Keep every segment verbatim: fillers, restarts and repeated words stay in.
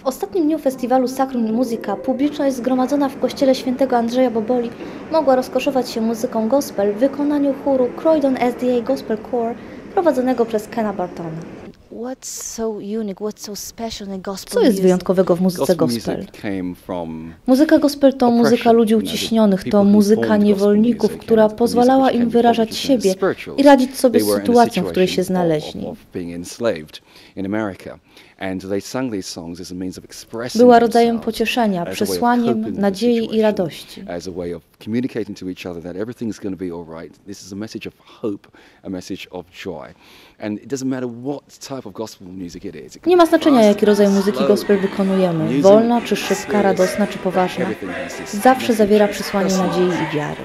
ostatnim dniu festiwalu Sacrum Musica publiczność zgromadzona w kościele świętego Andrzeja Boboli mogła rozkoszować się muzyką gospel w wykonaniu chóru Croydon S D A Gospel Choir prowadzonego przez Kena Bartona. Co jest wyjątkowego w muzyce gospel? Muzyka gospel to muzyka ludzi uciśnionych, to muzyka niewolników, która pozwalała im wyrażać siebie i radzić sobie z sytuacją, w której się znaleźli. Była rodzajem pocieszenia, przesłaniem nadziei i radości. Nie ma znaczenia, jaki rodzaj muzyki gospel wykonujemy, wolna czy szybka, radosna czy poważna. Zawsze zawiera przesłanie nadziei i wiary.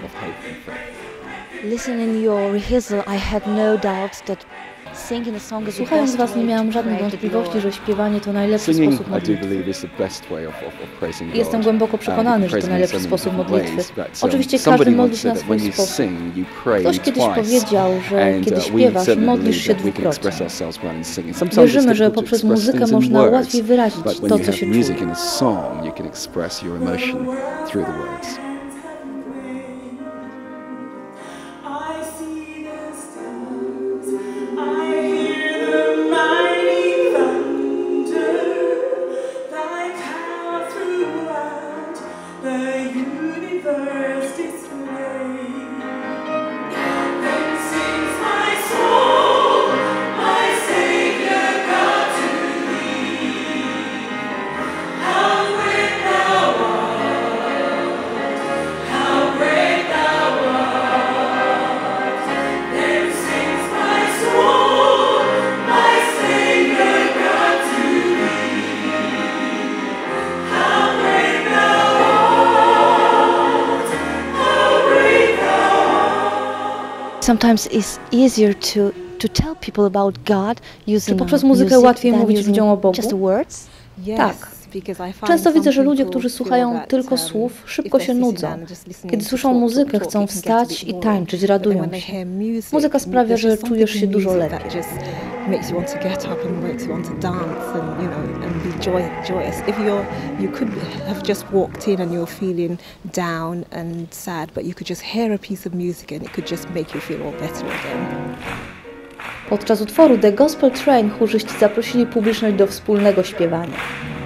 Słuchając Was, nie miałam żadnych wątpliwości, że śpiewanie to najlepszy sposób modlitwy. Jestem głęboko przekonany, że to najlepszy sposób modlitwy. Oczywiście każdy modli się na swój sposób. Ktoś kiedyś powiedział, że kiedy śpiewasz, modlisz się dwukrotnie. Wierzymy, że poprzez muzykę można łatwiej wyrazić to, co się czuje. Sometimes it's easier to to tell people about God using Czy poprzez muzykę łatwiej mówić ludziom o Bogu? Just words? Tak. Często widzę, że ludzie, którzy słuchają tylko słów, szybko się nudzą. Kiedy słyszą muzykę, chcą wstać i tańczyć, radują się. Muzyka sprawia, że czujesz się dużo lepiej. Makes you want to get up and makes you want to dance and you know and be joy, joyous. If you're you could have just walked in and you're feeling down and sad, but you could just hear a piece of music and it could just make you feel all better again. Podczas utworu The Gospel Train chórzyści zaprosili publiczność do wspólnego śpiewania.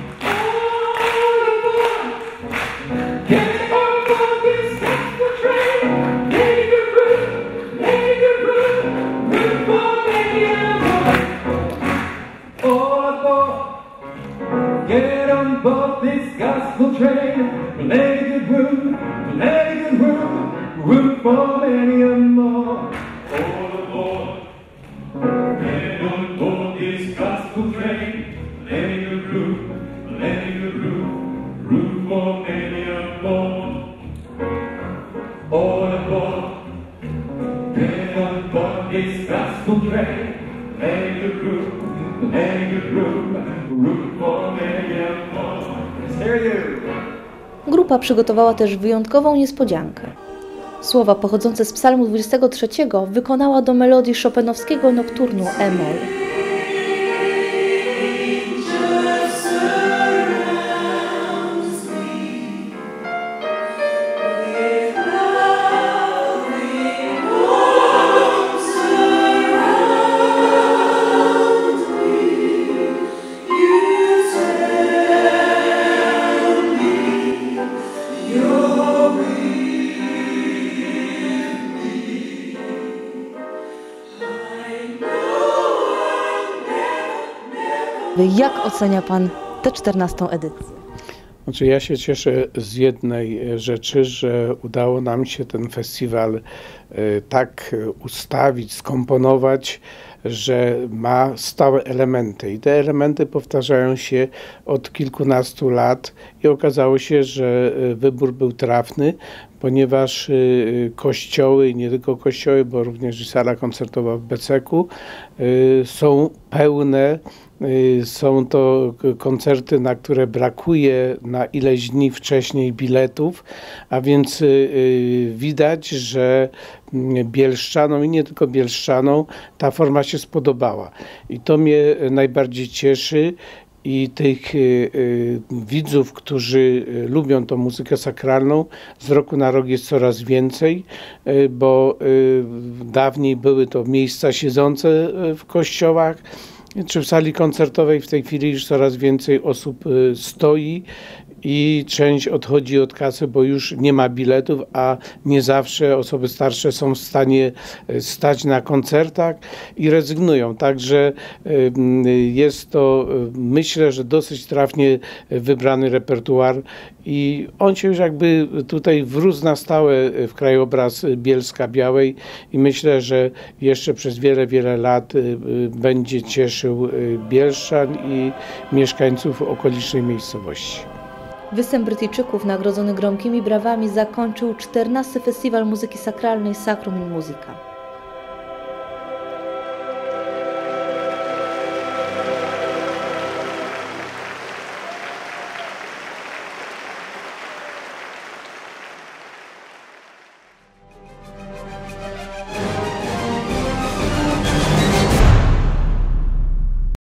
Get on board this gospel train, make it room, make it room, room for many and more. All aboard, get on board this gospel train, make it room, make it room, room for many and more. All aboard, get on board this gospel train, make it room, make it room, room for many and more. Grupa przygotowała też wyjątkową niespodziankę. Słowa pochodzące z psalmu dwudziestego trzeciego wykonała do melodii chopinowskiego nokturnu E-moll. Jak ocenia Pan tę czternastą edycję? Znaczy ja się cieszę z jednej rzeczy, że udało nam się ten festiwal tak ustawić, skomponować, że ma stałe elementy i te elementy powtarzają się od kilkunastu lat i okazało się, że wybór był trafny, ponieważ kościoły i nie tylko kościoły, bo również i sala koncertowa w Beceku są pełne. Są to koncerty, na które brakuje na ileś dni wcześniej biletów, a więc widać, że Bielszczanom i nie tylko Bielszczanom ta forma się spodobała. I to mnie najbardziej cieszy. i tych y, widzów, którzy lubią tą muzykę sakralną, z roku na rok jest coraz więcej, y, bo y, dawniej były to miejsca siedzące w kościołach czy w sali koncertowej. W tej chwili już coraz więcej osób y, stoi i część odchodzi od kasy, bo już nie ma biletów, a nie zawsze osoby starsze są w stanie stać na koncertach i rezygnują. Także jest to, myślę, że dosyć trafnie wybrany repertuar i on się już jakby tutaj wrósł na stałe w krajobraz Bielska-Białej i myślę, że jeszcze przez wiele, wiele lat będzie cieszył bielszczan i mieszkańców okolicznej miejscowości. Występ Brytyjczyków nagrodzony gromkimi brawami zakończył czternasty Festiwal Muzyki Sakralnej Sacrum in Musica.